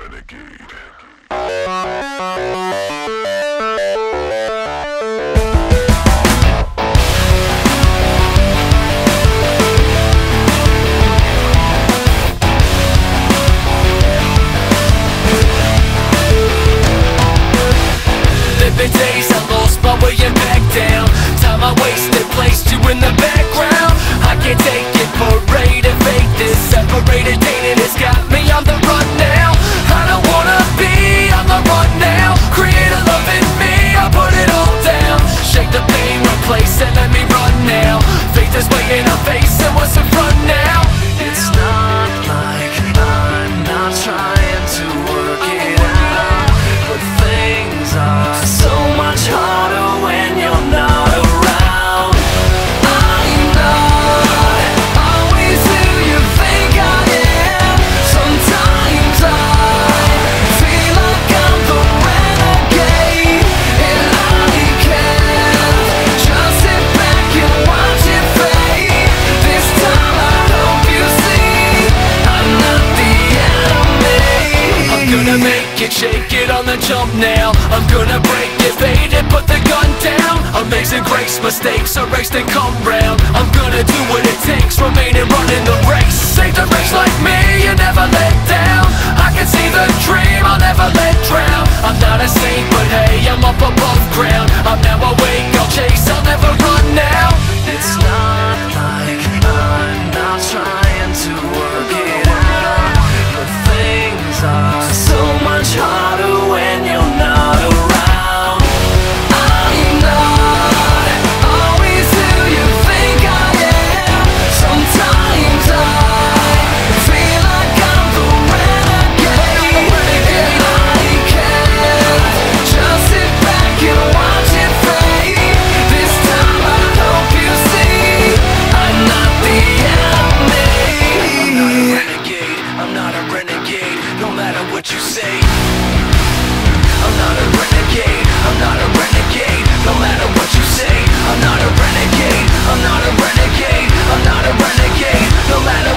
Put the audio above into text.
The days I lost my way and back down. Time I wasted placed you in the background. I can't take it, parade and fake this. Separated, dated, it's got me on the run now. I don't wanna be on the run now. Create a love in me, I put it all down. Shake the pain, replace it, let me run now. Faith is waiting, I'm facing what's in front now. It's not like I'm not trying to work it out, but things are so much harder when you're not around. I'm not always who you think I am. Sometimes I feel like I'm the renegade, and I can't just sit back and watch it fade. This time I hope you see I'm not the enemy. I'm gonna make it, shake it on the jump now. I'm gonna break it, fade it, put the gun down. Amazing grace, mistakes erased and come round. I'm gonna do what it takes, remain and run in the race. Save the race like me, you never let down. I can see the dream, I'll never let drown. I'm not a saint, but hey, I'm up above ground. I'm now awake, I'll chase, I'll never run now. It's not like I'm not trying to work it out, but things are so much harder when you're not around. I'm not always who you think I am. Sometimes I feel like I'm the renegade, and I can't just sit back and watch it fade. This time I hope you see I'm not the enemy. I'm not a renegade, no matter what you say. I'm not a renegade, I'm not a renegade, no matter what you say. I'm not a renegade, I'm not a renegade, I'm not a renegade, no matter